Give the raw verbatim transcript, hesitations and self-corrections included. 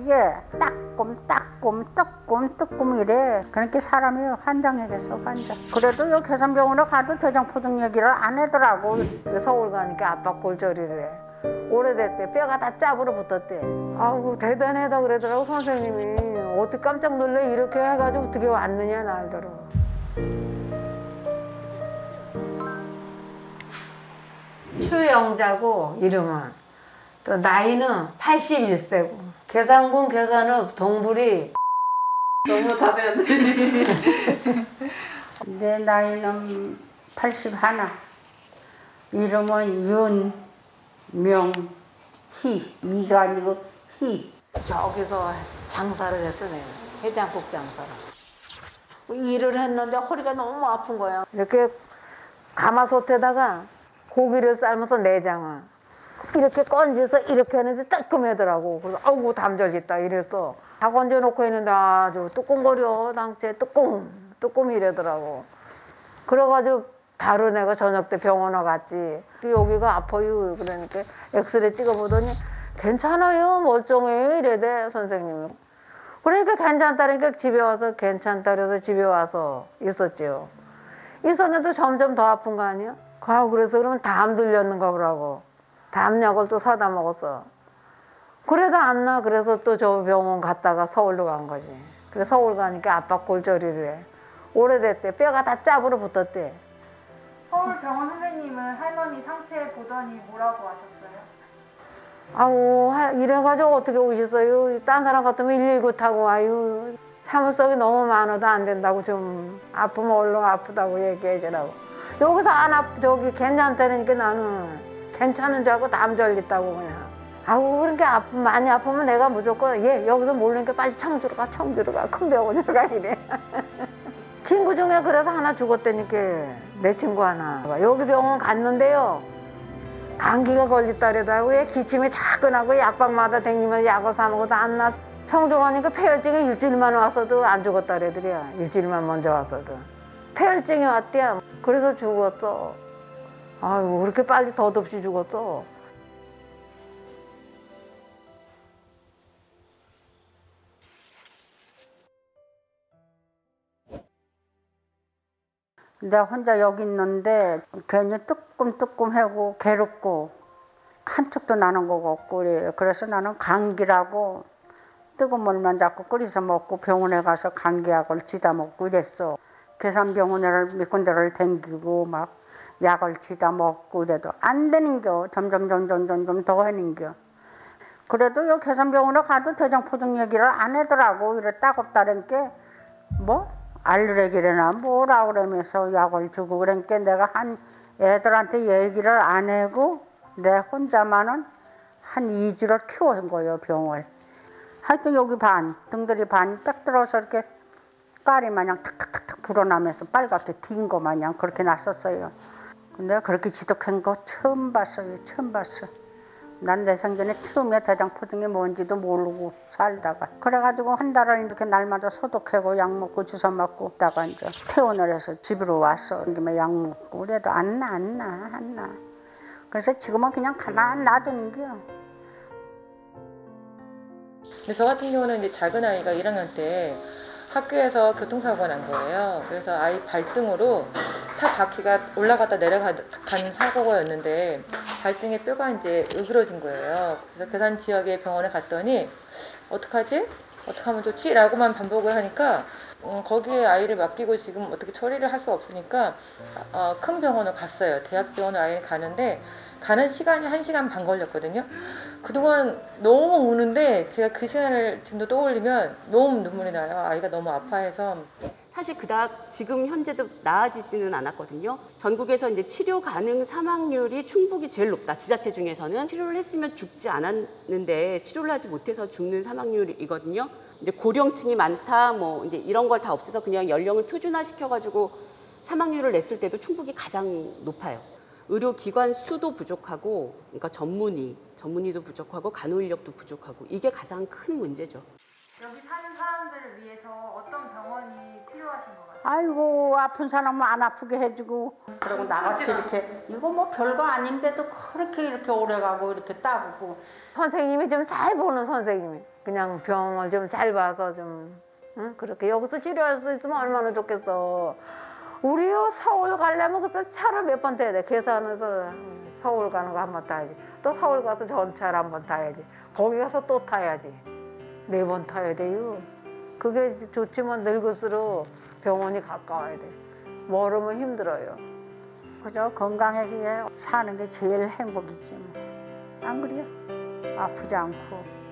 이게 따끔 따끔 뜨끔 뜨끔 이래. 그러니까 사람이 환장하겠어 환장. 그래도 요 계산병원에 가도 대장포중 얘기를 안 하더라고. 서울 가니까 아빠 골절이래. 오래됐대. 뼈가 다 짭으로 붙었대. 아이고 대단하다 그러더라고 선생님이. 어떻게 깜짝 놀래 이렇게 해가지고 어떻게 왔느냐 날더러. 추영자고 이름은. 또 나이는 팔십일 세고 계산군 계산업 동물이 너무 자세한데. 내 나이는 팔십일. 이름은 윤명희. 이가 아니고 희. 저기서 장사를 했어 내가. 해장국 장사를. 일을 했는데 허리가 너무 아픈 거야. 이렇게 가마솥에다가 고기를 삶아서 내장을 이렇게 건져서 이렇게 하는데 따끔하더라고. 그래서 아이고 담절있다 이랬어. 다 건져놓고 있는데 아주 뚜껑거려 당체 뚜껑 뚜껑 이래더라고. 그래가지고 바로 내가 저녁 때 병원에 갔지. 여기가 아파요. 그러니까 엑스레이 찍어보더니 괜찮아요 멀쩡해요 이래대 선생님이. 그러니까 괜찮다니까 집에 와서 괜찮다 그래서 집에 와서 있었지요. 있었는데 점점 더 아픈 거 아니야? 아 그래서 그러면 담 들렸는가 보라고. 담약을 또 사다 먹었어. 그래도 안 나. 그래서 또 저 병원 갔다가 서울로 간 거지. 그래서 서울 가니까 아빠 골절이래. 오래됐대. 뼈가 다 짭으로 붙었대. 서울 병원 선생님은 할머니 상태 보더니 뭐라고 하셨어요? 아우 이래가지고 어떻게 오셨어요? 딴 사람 같으면 일일구 타고 아유 참을성이 너무 많아도 안 된다고 좀 아프면 얼른 아프다고 얘기해 주라고. 여기서 안 아프 저기 괜찮다니까 나는 괜찮은 줄 알고 담절있다고 그냥. 아우 그러니까 아프 많이 아프면 내가 무조건 얘 여기서 모르니까 빨리 청주로 가 청주로 가 큰 병원으로 가 이래. 친구 중에 그래서 하나 죽었다니까. 내 친구 하나 여기 병원 갔는데요 감기가 걸렸다래다고. 얘 기침이 자꾸나고 약방마다 댕기면서 약을 사 먹어도 안 나. 청주 가니까 폐혈증이 일주일만 왔어도 안 죽었다래더래요. 일주일만 먼저 왔어도 폐혈증이 왔대요. 그래서 죽었어. 아이고 그렇게 빨리 덧없이 죽었어. 내가 혼자 여기 있는데 괜히 뜨끔뜨끔하고 괴롭고 한쪽도 나는 거가 없고 그래. 그래서 나는 감기라고 뜨거운 물만 자꾸 끓여서 먹고 병원에 가서 감기약을 쥐다 먹고 이랬어. 계산병원을 몇 군데를 댕기고 막 약을 쥐다 먹고 이래도 안 되는겨. 점점 점점 점점 더 하는겨. 그래도 요 계산병원에 가도 대장포중 얘기를 안 하더라고. 이래 따갑다니까 뭐 알레르기래나 뭐라 그러면서 약을 주고 그러니까 내가 한 애들한테 얘기를 안 하고 내 혼자만은 한 이 주를 키워온 거예요 병을. 하여튼 여기 반 등들이 반이 빽 들어서 이렇게 깔이 마냥 탁탁탁탁 불어나면서 빨갛게 튀긴 거 마냥 그렇게 났었어요. 근데 그렇게 지독한 거 처음 봤어요. 처음 봤어. 난 내 생전에 처음에 대장포중이 뭔지도 모르고 살다가 그래가지고 한 달을 이렇게 날마다 소독하고 약 먹고 주사 맞고 있다가 이제 퇴원을 해서 집으로 왔어. 약 먹고 그래도 안 나 안 나 안 나. 그래서 지금은 그냥 가만 놔두는 거야. 근데 저 같은 경우는 이제 작은 아이가 일 학년 때 학교에서 교통사고가 난 거예요. 그래서 아이 발등으로 차 바퀴가 올라갔다 내려가는 사고였는데 발등에 뼈가 이제 으그러진 거예요. 그래서 괴산 지역의 병원에 갔더니 어떡하지? 어떻게 하면 좋지? 라고만 반복을 하니까 음, 거기에 아이를 맡기고 지금 어떻게 처리를 할 수 없으니까 어, 큰 병원을 갔어요. 대학병원을 아이를 가는데 가는 시간이 한 시간 반 걸렸거든요. 그동안 너무 우는데 제가 그 시간을 지금도 떠올리면 너무 눈물이 나요. 아이가 너무 아파해서. 사실 그닥 지금 현재도 나아지지는 않았거든요. 전국에서 이제 치료 가능 사망률이 충북이 제일 높다. 지자체 중에서는 치료를 했으면 죽지 않았는데 치료를 하지 못해서 죽는 사망률이거든요. 이제 고령층이 많다, 뭐 이제 이런 걸 다 없애서 그냥 연령을 표준화시켜가지고 사망률을 냈을 때도 충북이 가장 높아요. 의료기관 수도 부족하고, 그러니까 전문의, 전문의도 부족하고 간호 인력도 부족하고 이게 가장 큰 문제죠. 여기 사는 사람들을 위해서 어떤 병원이 필요하신 것 같아요? 아이고 아픈 사람은 안 아프게 해주고 그리고 나같이 이렇게 이거 뭐 별거 아닌데도 그렇게 이렇게 오래 가고 이렇게 따보고 선생님이 좀 잘 보는 선생님이 그냥 병을 좀 잘 봐서 좀 응? 그렇게 여기서 치료할 수 있으면 얼마나 좋겠어. 우리 서울 가려면 그래서 차를 몇 번 타야 돼. 계산해서 서울 가는 거 한 번 타야지. 또 서울 가서 전차를 한 번 타야지. 거기 가서 또 타야지. 네 번 타야 돼요. 그게 좋지만 늙을수록 병원이 가까워야 돼. 멀으면 힘들어요. 그저 건강하게 사는 게 제일 행복이지 뭐. 안 그래요? 아프지 않고.